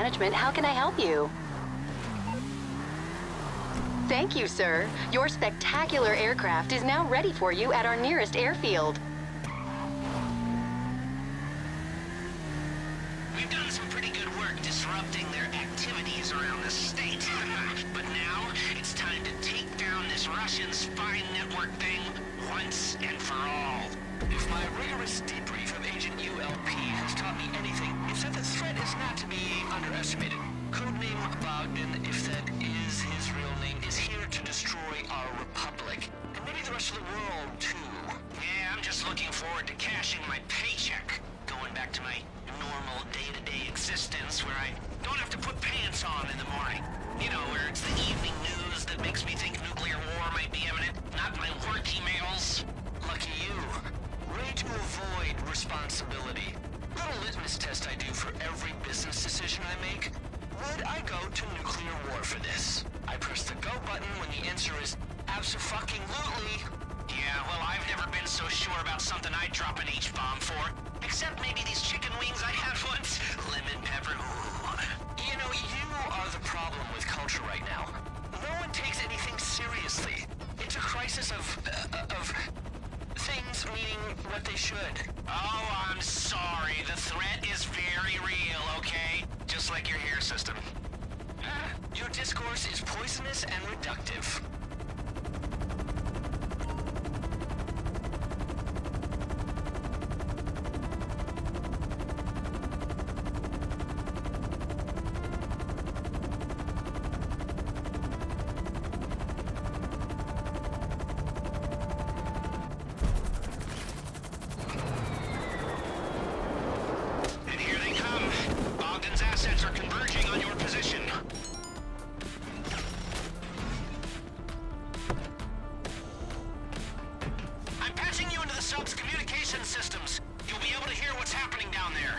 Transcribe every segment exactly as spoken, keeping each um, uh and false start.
Management. How can I help you? Thank you, sir. Your spectacular aircraft is now ready for you at our nearest airfield. We've done some pretty good work disrupting their activities around the state. But now, it's time to take down this Russian spy network thing once and for all. If my rigorous debrief of Agent U L P has taught me anything, it's that the threat is not to be underestimated. Codename Bogdan, if that is his real name, is here to destroy our republic. And maybe the rest of the world, too. Yeah, I'm just looking forward to cashing my paycheck. Going back to my normal day-to-day existence where I don't have to put pants on in the morning. You know, where it's the evening news that makes me think nuclear war might be imminent, not my work emails. Lucky you. Way to avoid responsibility. Little litmus test I do for every business decision I make. Would I go to nuclear war for this? I press the go button when the answer is abso-fucking-lutely. Yeah, well, I've never been so sure about something I'd drop an H-bomb for. Except maybe these chicken wings I had once. Lemon pepper, ooh. You know, you are the problem with culture right now. No one takes anything seriously. It's a crisis of... Uh, of... things meaning what they should. Oh, I'm sorry. The threat is very real, okay? Just like your hair system. Your discourse is poisonous and reductive. Systems. You'll be able to hear what's happening down there.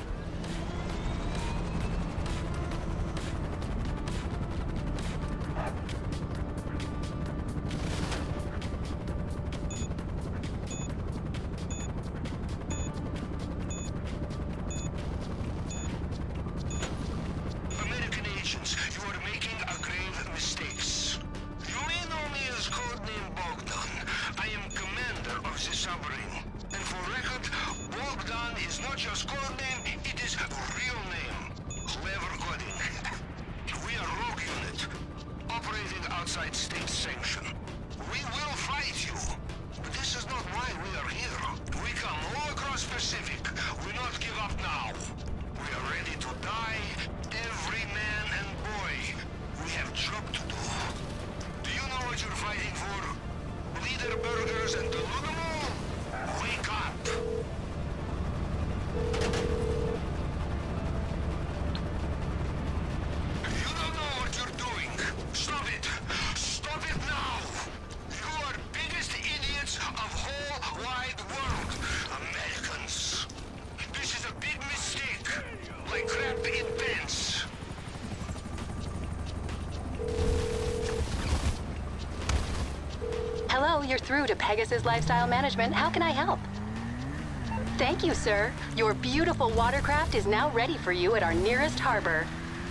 American agents, you are making a grave mistakes. You may know me as Codename Bogdan. I am commander of the submarine. And for record, Bogdan is not just code name, it is real name. Clever coding. We are rogue unit, operating outside state sanction. We will fight you. But this is not why we are here. We come all across Pacific. We not give up now. We are ready to die, every man and boy. We have job to do. Do you know what you're fighting for? Leader burgers and the Ludamo? Wake up! You don't know what you're doing. Stop it! Stop it now! You are biggest idiots of whole wide world. Americans. This is a big mistake. Like crap in pants. Hello, you're through to Pegasus Lifestyle Management. How can I help? Thank you, sir. Your beautiful watercraft is now ready for you at our nearest harbor.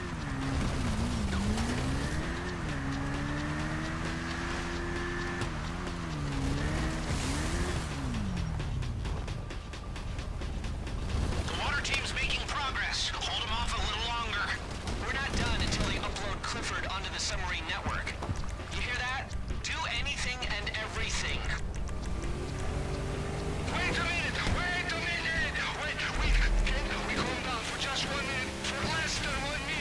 The water team's making progress. Hold them off a little longer. We're not done until they upload Clifford onto the submarine network. You hear that? Do anything and everything. Wait a minute! Wait a minute! Wait, we... Can we calm down for just one minute? For less than one minute?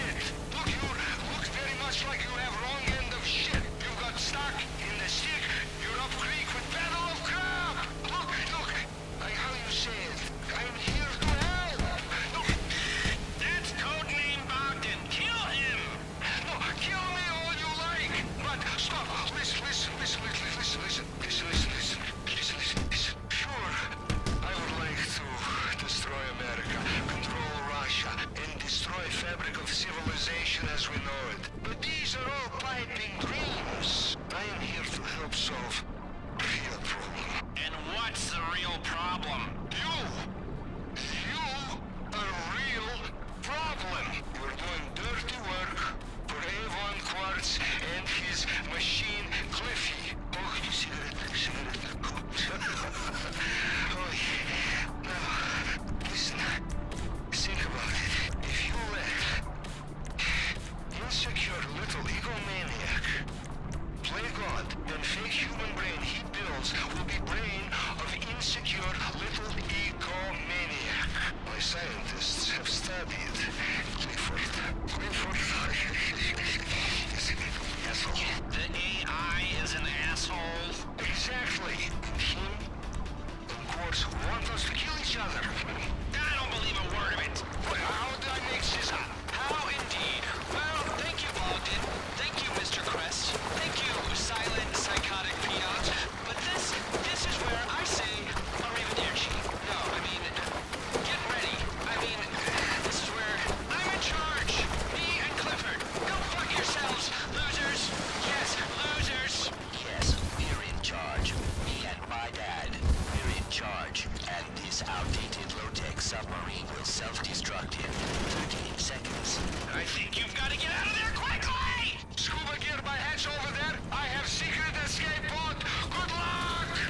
Tech submarine will self-destruct in thirteen seconds. I think you've got to get out of there quickly! Scuba gear by hatch over there. I have secret escape pod. Good luck!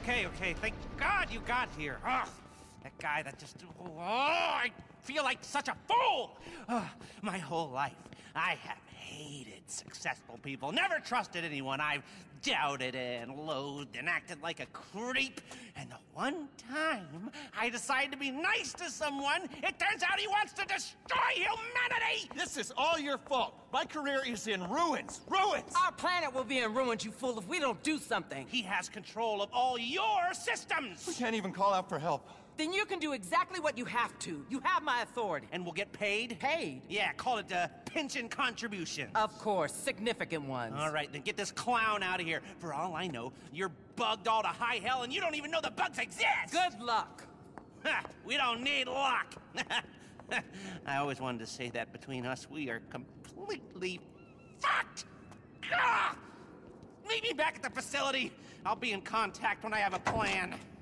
okay, okay. Thank God you got here. Ugh, that guy that just... Oh, I feel like such a fool! Ugh, my whole life, I have hated successful people. Never trusted anyone. I've doubted and loathed and acted like a creep. And the one time I decide to be nice to someone, it turns out he wants to destroy humanity! This is all your fault. My career is in ruins. Ruins! Our planet will be in ruins, you fool, if we don't do something. He has control of all your systems! We can't even call out for help. Then you can do exactly what you have to. You have my authority. And we'll get paid? Paid? Yeah, call it a pension contribution. Of course, significant ones. All right, then get this clown out of here. For all I know, you're bugged all to high hell and you don't even know the bugs exist! Good luck. Ha, we don't need luck! I always wanted to say that between us, we are completely fucked! Ah! Meet me back at the facility. I'll be in contact when I have a plan.